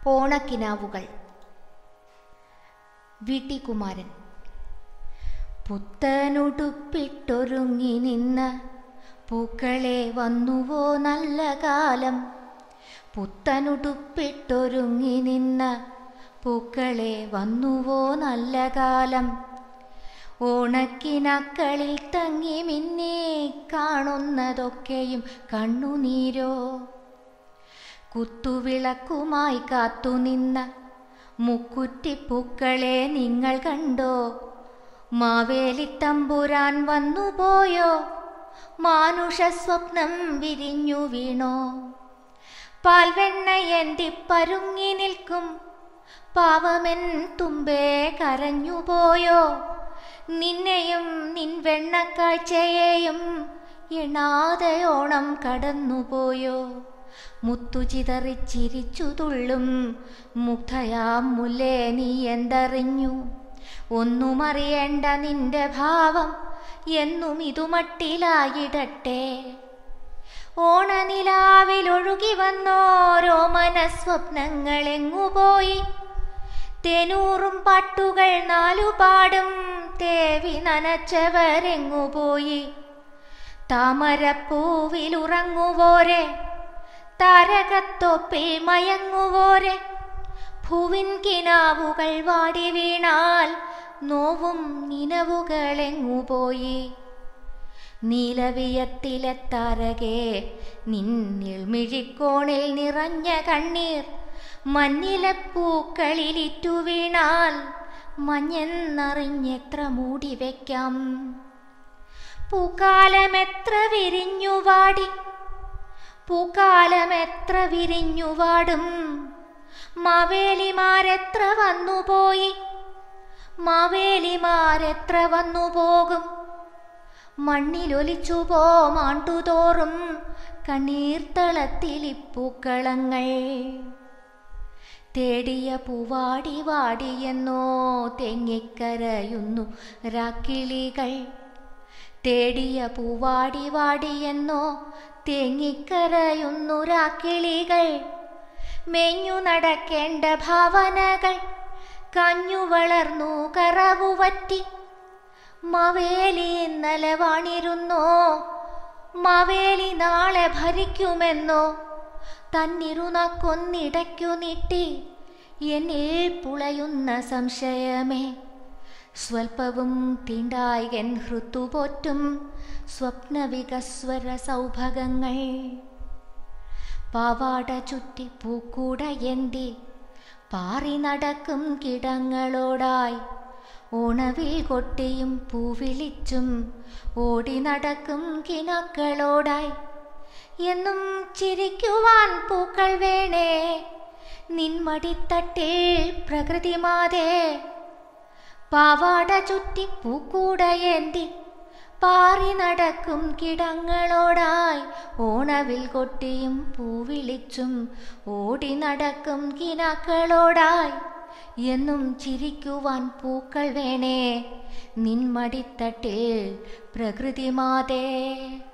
ഓണക്കിനാവുകൾ. വി.ടി. കുമാരൻ. പുത്തനുടുപ്പിട്ടൊരുങ്ങി നിന്ന പൂക്കളെ വന്നുവോ നല്ല കാലം. പുത്തനുടുപ്പിട്ടൊരുങ്ങി നിന്ന പൂക്കളെ വന്നുവോ നല്ല കാലം. ഓണക്കിനാക്കളിൽ തങ്ങി മിന്നെ കാണുന്നതൊക്കെയും കണ്ണുനീരോ. കുത്തുവിളക്കുമായി കാത്തുനിന്ന മുക്കുറ്റിപ്പൂക്കളെ നിങ്ങൾ കണ്ടോ. മാവേലിത്തമ്പുരാൻ വന്നുപോയോ. മാനുഷ സ്വപ്നം വിരിഞ്ഞു വീണോ. പാൽവെണ്ണയന്തി പരുങ്ങി നിൽക്കും പാവമെൻ തുമ്പേ കരഞ്ഞുപോയോ. നിന്നെയും നിൻ വെണ്ണക്കാഴ്ചയെയും എണ്ണാതെ ഓണം കടന്നുപോയോ. മുത്തുചിതറിച്ചിരിച്ചു തുള്ളും മുഗ്ധയാം മുല്ലേ നീ എന്തറിഞ്ഞു. ഒന്നുമറിയേണ്ട നിന്റെ ഭാവം എന്നും ഇതുമട്ടിലായിടട്ടെ. ഓണനിലാവിലൊഴുകി വന്നോരോ മനസ്വപ്നങ്ങളെങ്ങുപോയി. തേനൂറും പാട്ടുകൾ നാലുപാടും തേവി നനച്ചവരെങ്ങുപോയി. താമരപ്പൂവിലുറങ്ങുവോരെ താരകത്തോപ്പിൽ മയങ്ങുവോരെ. ഭൂവിൻ കിനാവുകൾ വാടി വീണാൽ നോവും നിനവുകളെങ്ങുപോയി. നീലവിയത്തിലെ താരകേ നിന്നിൽ മിഴിക്കോണിൽ നിറഞ്ഞ കണ്ണീർ. മഞ്ഞിലെ പൂക്കളിലിറ്റു വീണാൽ മഞ്ഞെന്നറിഞ്ഞെത്ര മൂടി വയ്ക്കാം. പൂക്കാലമെത്ര വിരിഞ്ഞുവാടി പൂക്കാലമെത്ര വിരിഞ്ഞുവാടും. മാവേലിമാരെത്ര വന്നുപോയി മാവേലിമാരെത്ര വന്നുപോകും. മണ്ണിലൊലിച്ചുപോ മാണ്ടുതോറും കണ്ണീർത്തളത്തിലിപ്പൂക്കളങ്ങൾ. തേടിയ പൂവാടി വാടിയെന്നോ തെങ്ങിക്കരയുന്നു രാക്കിളികൾ. തേടിയ പൂവാടി വാടിയെന്നോ തേങ്ങിക്കരയുന്നു രാക്കിളികൾ. മേഞ്ഞു നടക്കേണ്ട ഭാവനകൾ കഞ്ഞു വളർന്നു കറവുവറ്റി. മാവേലി ഇന്നലെ വാണിരുന്നോ. മാവേലി നാളെ ഭരിക്കുമെന്നോ. തന്നിരുനാക്കൊന്നിടയ്ക്കു നീട്ടി എന്നിൽ പുളയുന്ന സംശയമേ. സ്വൽപ്പവും തീണ്ടായകൻ ഹൃത്തുപോറ്റും സ്വപ്നവികസ്വര സൗഭഗങ്ങൾ. പാവാട ചുറ്റി പൂക്കൂടയന്തി പാറി നടക്കും കിടങ്ങളോടായി. ഓണവിൽ കൊട്ടിയും പൂവിളിച്ചും ഓടി നടക്കും കിനാക്കളോടായി. എന്നും ചിരിക്കുവാൻ പൂക്കൾ വേണേ നിൻമടിത്തട്ടിൽ പ്രകൃതി മാതേ. പാവാട ചുറ്റി പൂക്കൂടയേന്തി പാറി നടക്കും കിടങ്ങളോടായി. ഓണവിൽ കൊട്ടിയും പൂവിളിച്ചും ഓടി നടക്കും കിനാക്കളോടായി. എന്നും ചിരിക്കുവാൻ പൂക്കൾ വേണേ നിൻമടിത്തട്ടിൽ പ്രകൃതി മാതേ.